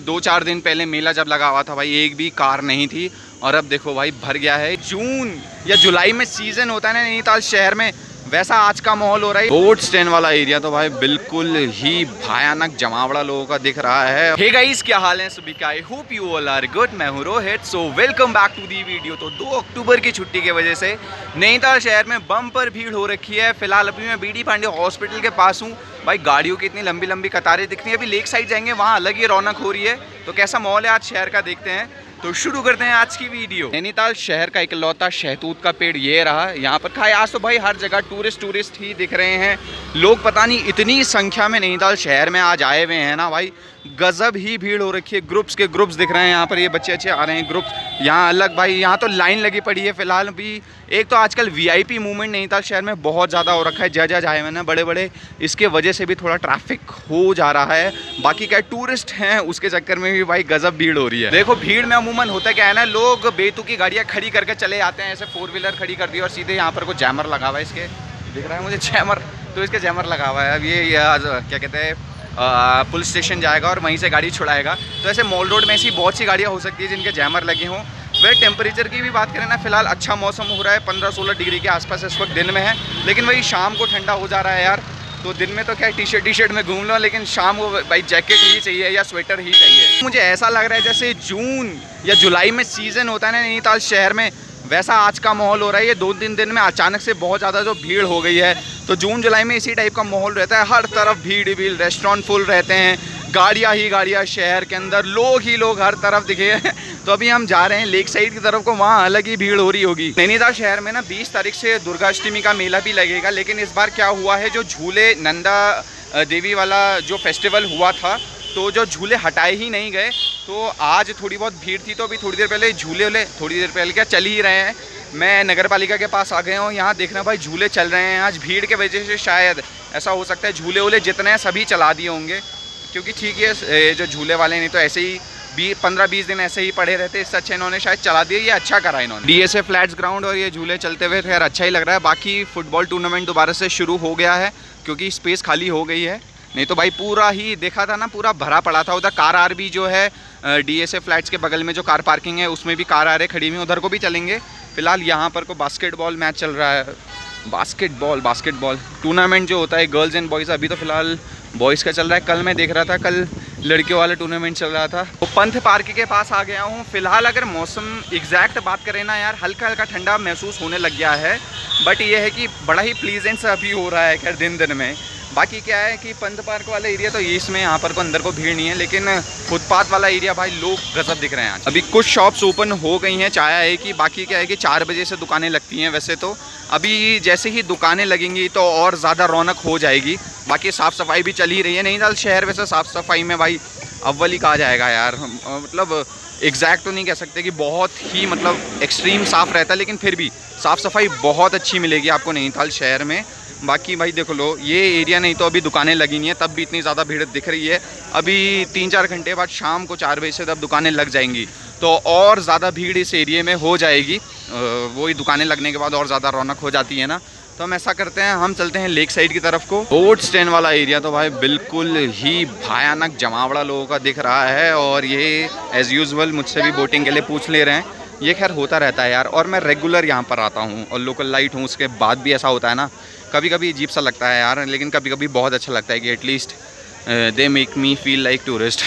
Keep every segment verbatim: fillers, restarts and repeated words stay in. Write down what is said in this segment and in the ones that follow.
दो चार दिन पहले मेला जब लगा हुआ था भाई, एक भी कार नहीं थी और अब देखो भाई भर गया है। जून या जुलाई में सीजन होता है ना नैनीताल शहर में, वैसा आज का माहौल हो रहा है। बोट स्टैंड वाला एरिया तो भाई बिल्कुल ही भयानक जमावड़ा लोगों का दिख रहा है। हे गाइस, क्या हाल है सभी का? I hope you all are good. मैं हूं Rohit, so welcome back to the video. तो दो अक्टूबर की छुट्टी की वजह से नैनीताल शहर में बम्पर भीड़ हो रखी है। फिलहाल अभी मैं बी डी पांडे हॉस्पिटल के पास हूँ। भाई गाड़ियों की इतनी लंबी लंबी कतारें दिख रही है। अभी लेक साइड जाएंगे, वहाँ अलग ही रौनक हो रही है। तो कैसा माहौल है आज शहर का, देखते हैं। तो शुरू करते हैं आज की वीडियो। नैनीताल शहर का इकलौता शहतूत का पेड़ ये रहा। यहाँ पर खाए आज तो भाई हर जगह टूरिस्ट टूरिस्ट ही दिख रहे हैं। लोग पता नहीं इतनी संख्या में नैनीताल शहर में आज आए हुए हैं ना भाई, गजब ही भीड़ हो रखी है। ग्रुप्स के ग्रुप्स दिख रहे हैं यहाँ पर, ये बच्चे अच्छे आ रहे हैं ग्रुप्स यहाँ अलग। भाई यहाँ तो लाइन लगी पड़ी है फिलहाल भी। एक तो आजकल वीआईपी मूवमेंट नैनीताल शहर में बहुत ज़्यादा हो रखा है। जज जज आए हुए ना बड़े बड़े, इसके वजह से भी थोड़ा ट्रैफिक हो जा रहा है। बाकी क्या टूरिस्ट हैं उसके चक्कर में भी भाई गजब भीड़ हो रही है। देखो भीड़ में अमूमन होता क्या है ना, लोग बेतुकी गाड़ियाँ खड़ी करके चले आते हैं। ऐसे फोर व्हीलर खड़ी कर दी और सीधे यहाँ पर कोई जैमर लगा हुआ है, इसके दिख रहा है मुझे जैमर, तो इसके जैमर लगा हुआ है। अब ये, ये क्या कहते हैं, पुलिस स्टेशन जाएगा और वहीं से गाड़ी छुड़ाएगा। तो ऐसे मॉल रोड में ऐसी बहुत सी गाड़ियाँ हो सकती है जिनके जैमर लगे हों। वह टेम्परेचर की भी बात करें ना, फिलहाल अच्छा मौसम हो रहा है, पंद्रह सोलह डिग्री के आसपास इस वक्त दिन में है। लेकिन वही शाम को ठंडा हो जा रहा है यार। तो दिन में तो क्या टी शर्ट टी शर्ट में घूम लो, लेकिन शाम को भाई जैकेट ही चाहिए या स्वेटर ही चाहिए। मुझे ऐसा लग रहा है जैसे जून या जुलाई में सीज़न होता है ना नैनीताल शहर में, वैसा आज का माहौल हो रहा है। ये दो तीन दिन में अचानक से बहुत ज़्यादा जो भीड़ हो गई है। तो जून जुलाई में इसी टाइप का माहौल रहता है, हर तरफ भीड़ भीड़, रेस्टोरेंट फुल रहते हैं, गाड़ियाँ ही गाड़ियाँ शहर के अंदर, लोग ही लोग हर तरफ दिखे हैं। तो अभी हम जा रहे हैं लेक साइड की तरफ को, वहाँ अलग ही भीड़ हो रही होगी। नैनीताल शहर में ना बीस तारीख से दुर्गाष्टमी का मेला भी लगेगा। लेकिन इस बार क्या हुआ है, जो झूले नंदा देवी वाला जो फेस्टिवल हुआ था, तो जो झूले हटाए ही नहीं गए। तो आज थोड़ी बहुत भीड़ थी, तो अभी थोड़ी देर पहले झूले वाले थोड़ी देर पहले क्या चल ही रहे हैं। मैं नगर पालिका के पास आ गया हूँ, यहाँ देखना भाई झूले चल रहे हैं। आज भीड़ के वजह से शायद ऐसा हो सकता है झूले वूले जितने हैं सभी चला दिए होंगे, क्योंकि ठीक है जो झूले वाले नहीं तो ऐसे ही बी पंद्रह बीस दिन ऐसे ही पड़े रहते। इससे अच्छा इन्होंने शायद चला दिए, ये अच्छा करा इन्होंने। डीएसए फ्लैट्स ग्राउंड और ये झूले चलते हुए खैर अच्छा ही लग रहा है। बाकी फुटबॉल टूर्नामेंट दोबारा से शुरू हो गया है क्योंकि स्पेस खाली हो गई है। नहीं तो भाई पूरा ही देखा था ना, पूरा भरा पड़ा था। उधर कार आर भी जो है डीएसए फ्लैट्स के बगल में जो कार पार्किंग है उसमें भी कार आर खड़ी हुई, उधर को भी चलेंगे। फिलहाल यहाँ पर को बास्केटबॉल मैच चल रहा है। बास्केटबॉल बास्केटबॉल टूर्नामेंट जो होता है गर्ल्स एंड बॉयज़, अभी तो फिलहाल बॉयज़ का चल रहा है। कल मैं देख रहा था, कल लड़कियों वाला टूर्नामेंट चल रहा था। तो पंथ पार्क के पास आ गया हूँ। फिलहाल अगर मौसम एग्जैक्ट बात करें ना यार, हल्का हल्का ठंडा महसूस होने लग गया है। बट ये है कि बड़ा ही प्लीजेंट सा अभी हो रहा है खैर दिन दिन में। बाकी क्या है कि पंथ पार्क वाला एरिया तो इसमें यहाँ पर को अंदर को भीड़ नहीं है, लेकिन फुटपाथ वाला एरिया भाई लोग गजब दिख रहे हैं आज। अभी कुछ शॉप्स ओपन हो गई हैं चाय है कि, बाकी क्या है कि चार बजे से दुकानें लगती हैं वैसे तो। अभी जैसे ही दुकानें लगेंगी तो और ज़्यादा रौनक हो जाएगी। बाकी साफ़ सफाई भी चल ही रही है नैनीताल शहर। वैसे साफ़ सफाई में भाई अव्वल ही कहा जाएगा यार, मतलब एग्जैक्ट तो नहीं कह सकते कि बहुत ही मतलब एक्सट्रीम साफ़ रहता है, लेकिन फिर भी साफ़ सफाई बहुत अच्छी मिलेगी आपको नैनीताल शहर में। बाकी भाई देखो लो, ये एरिया नहीं तो अभी दुकानें लगी नहीं है, तब भी इतनी ज़्यादा भीड़ दिख रही है। अभी तीन चार घंटे बाद शाम को चार बजे से तब दुकानें लग जाएंगी तो और ज़्यादा भीड़ इस एरिया में हो जाएगी। वही दुकानें लगने के बाद और ज़्यादा रौनक हो जाती है ना। तो हम ऐसा करते हैं, हम चलते हैं लेक साइड की तरफ को। बोट स्टैंड वाला एरिया तो भाई बिल्कुल ही भयानक जमावड़ा लोगों का दिख रहा है। और ये एज़ यूजुअल मुझसे भी बोटिंग के लिए पूछ ले रहे हैं। ये खैर होता रहता है यार, और मैं रेगुलर यहाँ पर आता हूँ और लोकल लाइट हूँ। उसके बाद भी ऐसा होता है ना, कभी कभी अजीब सा लगता है यार, लेकिन कभी कभी बहुत अच्छा लगता है कि at least they make me feel like tourist.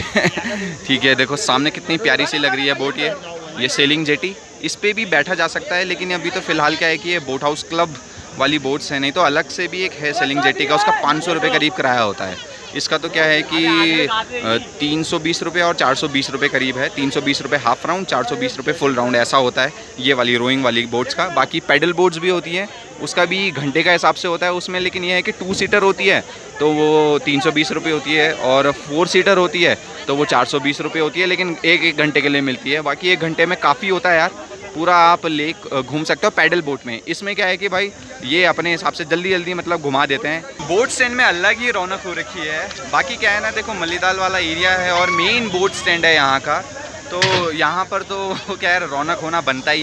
ठीक है, देखो सामने कितनी प्यारी सी लग रही है बोट। ये ये सेलिंग जेटी, इस पर भी बैठा जा सकता है, लेकिन अभी तो फ़िलहाल क्या है कि ये बोट हाउस क्लब वाली बोट्स है। नहीं तो अलग से भी एक है सेलिंग जेटी का, उसका पाँच सौ रुपये करीब किराया होता है। इसका तो क्या है कि तीन सौ बीस रुपये और चार सौ बीस रुपये करीब है। तीन सौ बीस रुपये हाफ राउंड, चार सौ बीस रुपये फुल राउंड, ऐसा होता है ये वाली रोइंग वाली बोट्स का। बाकी पैडल बोट्स भी होती है, उसका भी घंटे का हिसाब से होता है उसमें। लेकिन ये है कि टू सीटर होती है तो वो तीन सौ बीस रुपये होती है, और फोर सीटर होती है तो वो चार सौ बीस रुपये होती है, लेकिन एक एक घंटे के लिए मिलती है। बाकी एक घंटे में काफ़ी होता है यार, पूरा आप लेक घूम सकते हो पैडल बोट में। इसमें क्या है कि भाई ये अपने हिसाब से जल्दी जल्दी मतलब घुमा देते हैं। बोट स्टैंड में अलग ही रौनक हो रखी है। बाकी क्या है ना, देखो मलीदाल वाला एरिया है और मेन बोट स्टैंड है यहाँ का, तो यहाँ पर तो क्या है रौनक होना बनता ही है।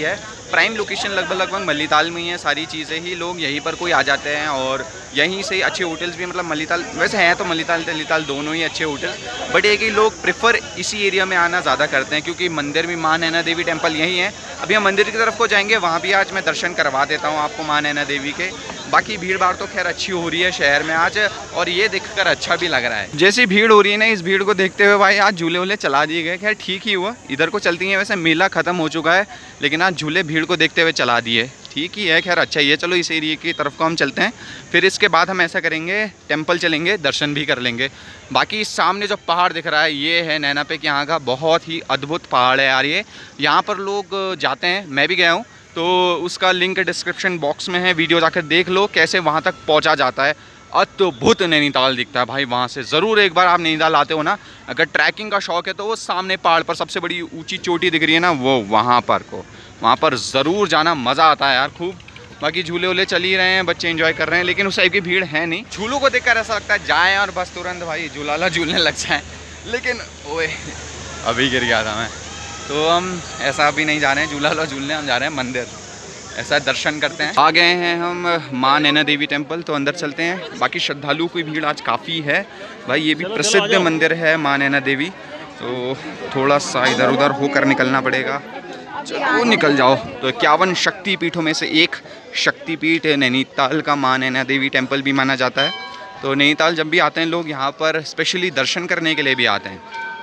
प्राइम लोकेशन लगभग लगभग मल्लीताल में ही है। सारी चीज़ें ही लोग यहीं पर कोई आ जाते हैं और यहीं से अच्छे होटल्स भी, मतलब मल्लीताल वैसे हैं तो मल्लीताल तल्लीताल दोनों ही अच्छे होटल्स, बट एक ही लोग प्रेफर इसी एरिया में आना ज़्यादा करते हैं क्योंकि मंदिर भी माँ नैना देवी टेम्पल यहीं है। अभी हम मंदिर की तरफ को जाएंगे, वहाँ भी आज मैं दर्शन करवा देता हूँ आपको माँ नैना देवी के। बाकी भीड़ भाड़ तो खैर अच्छी हो रही है शहर में आज, और ये देखकर अच्छा भी लग रहा है। जैसी भीड़ हो रही है ना, इस भीड़ को देखते हुए भाई आज झूले वूले चला दिए गए। खैर ठीक ही हुआ, इधर को चलती हैं, वैसे मेला ख़त्म हो चुका है लेकिन आज झूले भीड़ को देखते हुए चला दिए, ठीक ही है। खैर अच्छा ही है। चलो इस एरिया की तरफ को हम चलते हैं, फिर इसके बाद हम ऐसा करेंगे टेम्पल चलेंगे, दर्शन भी कर लेंगे। बाकी सामने जो पहाड़ दिख रहा है ये है नैना पेक यहाँ का बहुत ही अद्भुत पहाड़ है यार। ये यहाँ पर लोग जाते हैं, मैं भी गया हूँ, तो उसका लिंक डिस्क्रिप्शन बॉक्स में है, वीडियो जाकर देख लो कैसे वहाँ तक पहुँचा जाता है। अद्भुत नैनीताल दिखता है भाई वहाँ से। ज़रूर एक बार आप नैनीताल आते हो ना, अगर ट्रैकिंग का शौक़ है तो वो सामने पहाड़ पर सबसे बड़ी ऊंची चोटी दिख रही है ना, वो वहाँ पर को वहाँ पर ज़रूर जाना, मज़ा आता है यार खूब। बाकी झूले वूले चल ही रहे हैं, बच्चे एंजॉय कर रहे हैं, लेकिन उस टाइप की भीड़ है नहीं। झूलों को देखकर ऐसा लगता है जाएँ और बस तुरंत भाई झूलाला झूलने लग जाएँ, लेकिन ओए अभी गिर गया था मैं। तो हम ऐसा अभी नहीं जा रहे हैं झूलाला झूलने, हम जा रहे हैं मंदिर, ऐसा दर्शन करते हैं। आ गए हैं हम माँ नैना देवी टेम्पल, तो अंदर चलते हैं। बाकी श्रद्धालुओं की भीड़ आज काफ़ी है भाई, ये भी प्रसिद्ध मंदिर है माँ नैना देवी, तो थोड़ा सा इधर उधर होकर निकलना पड़ेगा। चलो निकल जाओ। तो इक्यावन शक्तिपीठों में से एक शक्तिपीठ नैनीताल का माँ नैना देवी टेम्पल भी माना जाता है। तो नैनीताल जब भी आते हैं लोग यहाँ पर स्पेशली दर्शन करने के लिए भी आते हैं।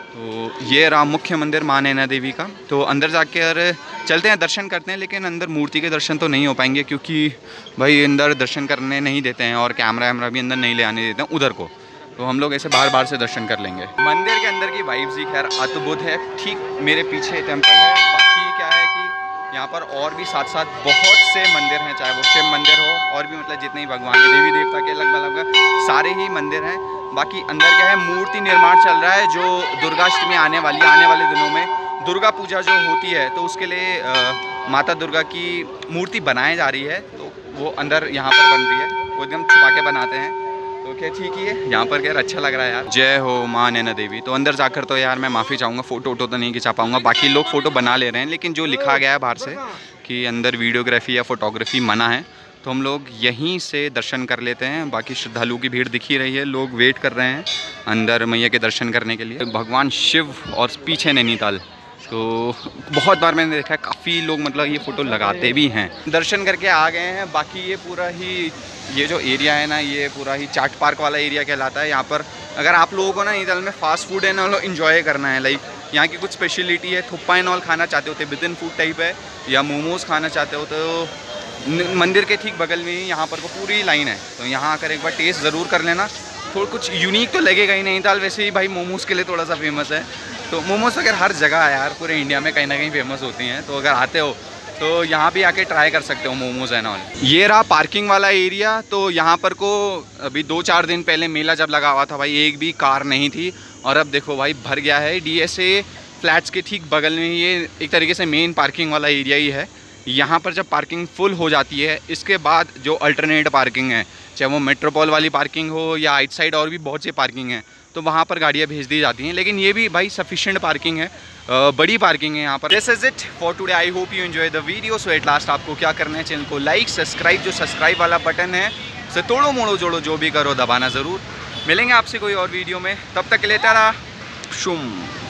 तो ये रहा मुख्य मंदिर माँ नैना देवी का। तो अंदर जाकर चलते हैं, दर्शन करते हैं, लेकिन अंदर मूर्ति के दर्शन तो नहीं हो पाएंगे क्योंकि भाई अंदर दर्शन करने नहीं देते हैं और कैमरा वैमरा भी अंदर नहीं ले आने देते हैं उधर को। तो हम लोग ऐसे बाहर बाहर से दर्शन कर लेंगे। मंदिर के अंदर की वाइब्स ही खैर अद्भुत है। ठीक मेरे पीछे टेम्पल है। बाकी क्या है कि यहाँ पर और भी साथ साथ बहुत से मंदिर हैं, चाहे वो शिव मंदिर हो और भी मतलब जितने ही भगवान देवी देवता के लगभग लगभग सारे ही मंदिर हैं। बाकी अंदर क्या है, मूर्ति निर्माण चल रहा है जो दुर्गाष्टमी आने वाली आने वाले दिनों में दुर्गा पूजा जो होती है तो उसके लिए आ, माता दुर्गा की मूर्ति बनाई जा रही है। तो वो अंदर यहाँ पर बन रही है, वो एकदम छुपा के बनाते हैं। तो क्या ठीक ही है, यहाँ पर क्या अच्छा लग रहा है यार। जय हो माँ नैना देवी। तो अंदर जाकर तो यार मैं माफ़ी चाहूँगा, फ़ोटो वोटो तो नहीं खिंचा पाऊँगा। बाकी लोग फ़ोटो बना ले रहे हैं, लेकिन जो लिखा गया है बाहर से कि अंदर वीडियोग्राफी या फोटोग्राफी मना है, तो हम लोग यहीं से दर्शन कर लेते हैं। बाकी श्रद्धालुओं की भीड़ दिख ही रही है, लोग वेट कर रहे हैं अंदर मैया के दर्शन करने के लिए। भगवान शिव और पीछे नैनीताल, तो बहुत बार मैंने देखा है काफ़ी लोग मतलब ये फ़ोटो लगाते भी हैं। दर्शन करके आ गए हैं। बाकी ये पूरा ही ये जो एरिया है ना, ये पूरा ही चाट पार्क वाला एरिया कहलाता है। यहाँ पर अगर आप लोगों को ना नैनीताल में फ़ास्ट फूड है ना इन्जॉय करना है, लाइक यहाँ की कुछ स्पेशलिटी है, थुप्पा एंड ऑल खाना चाहते होते विद इन फूड टाइप है, या मोमोज़ खाना चाहते हो तो मंदिर के ठीक बगल में ही यहाँ पर को पूरी लाइन है। तो यहाँ आकर एक बार टेस्ट ज़रूर कर लेना, थोड़ा कुछ यूनिक तो लगेगा ही। नैनीताल वैसे ही भाई मोमोज़ के लिए थोड़ा सा फेमस है, तो मोमोज़ अगर हर जगह है यार, पूरे इंडिया में कहीं ना कहीं फेमस होती हैं। तो अगर आते हो तो यहाँ भी आके ट्राई कर सकते हो मोमोज़ एंड ऑल। ये रहा पार्किंग वाला एरिया। तो यहाँ पर को अभी दो चार दिन पहले मेला जब लगा हुआ था भाई, एक भी कार नहीं थी, और अब देखो भाई भर गया है। डी एस ए फ्लैट्स के ठीक बगल में ये एक तरीके से मेन पार्किंग वाला एरिया ही है। यहाँ पर जब पार्किंग फुल हो जाती है, इसके बाद जो अल्टरनेट पार्किंग है, चाहे वो मेट्रोपॉल वाली पार्किंग हो या आइट साइड और भी बहुत सी पार्किंग है, तो वहाँ पर गाड़ियाँ भेज दी जाती हैं। लेकिन ये भी भाई सफिशिएंट पार्किंग है, बड़ी पार्किंग है यहाँ पर। This is it for today. I hope you enjoy the video. So at last आपको क्या करना है, चैनल को लाइक सब्सक्राइब, जो सब्सक्राइब वाला बटन है उसे तोड़ो मोड़ो जोड़ो जो भी करो दबाना ज़रूर। मिलेंगे आपसे कोई और वीडियो में, तब तक के लिए टाटा शुम।